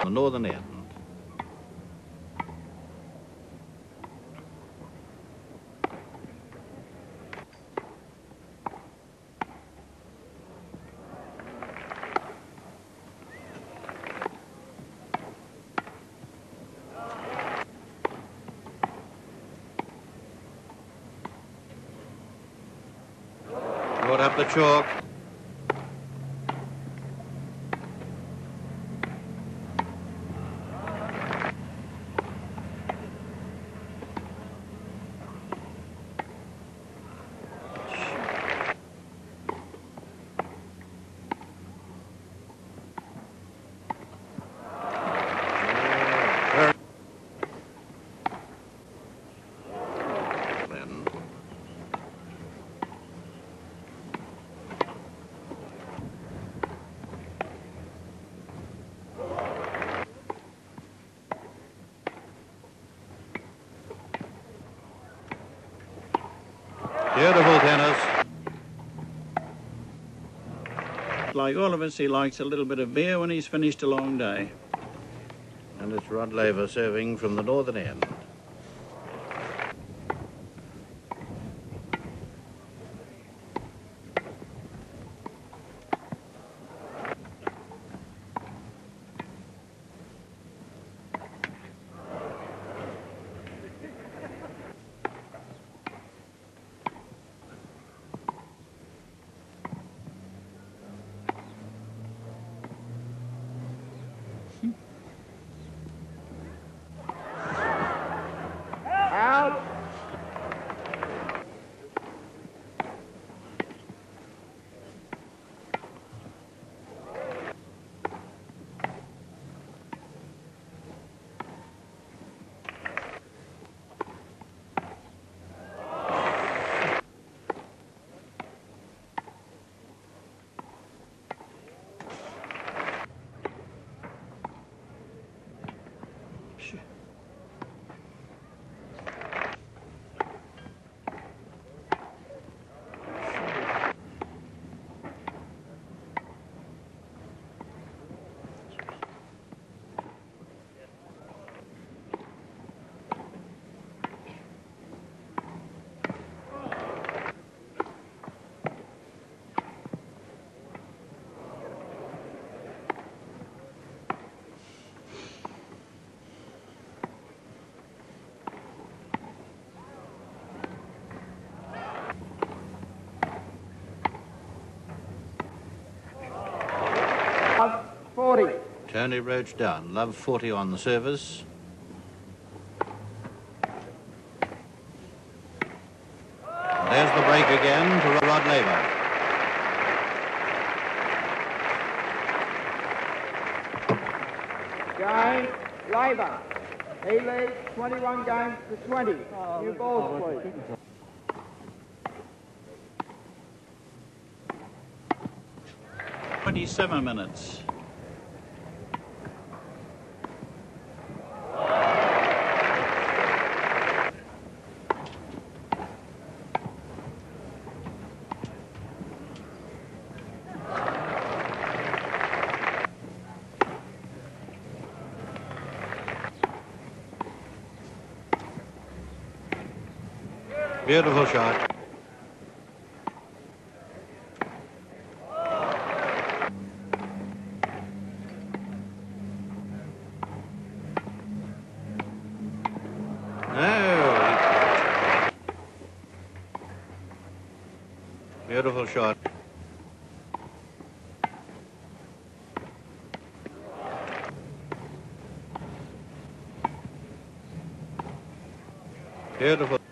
the northern end. Brought up the chalk. Beautiful tennis. Like all of us, he likes a little bit of beer when he's finished a long day. And it's Laver serving from the northern end. Out. Love 40. Tony Roche down. Love 40 on the service. And there's the break again to Laver. Game, Laver. He leads 21 games to 20. New balls, please. 27 minutes. Beautiful shot. No. Beautiful shot. Beautiful.